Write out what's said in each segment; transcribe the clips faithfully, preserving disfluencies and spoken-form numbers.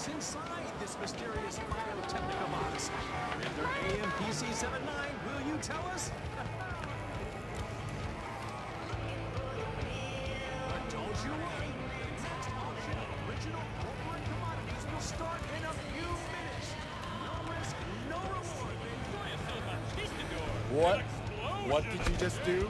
what's inside this mysterious biotechnical box. Render A M P C seventy-nine, will you tell us? But don't you worry. The next auction of original corporate commodities will start in a few minutes. No risk, no reward. What? What did you just do?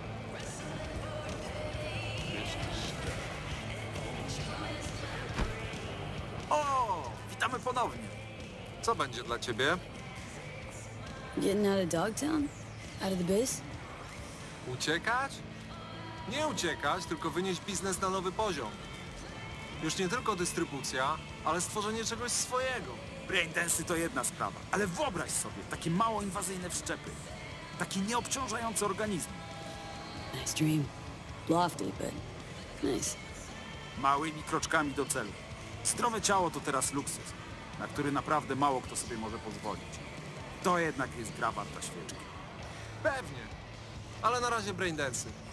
O, witamy ponownie. Co będzie dla ciebie? Getting out of Dogtown? Out of the base? Uciekać? Nie uciekać, tylko wynieść biznes na nowy poziom. Już nie tylko dystrybucja, ale stworzenie czegoś swojego. Braindensy to jedna sprawa, ale wyobraź sobie takie mało inwazyjne wszczepy. Taki nieobciążający organizm. Nice dream. Lofty, but nice. Małymi kroczkami do celu. Zdrowe ciało to teraz luksus, na który naprawdę mało kto sobie może pozwolić. To jednak jest gra warta świeczki. Pewnie. Ale na razie braindensy.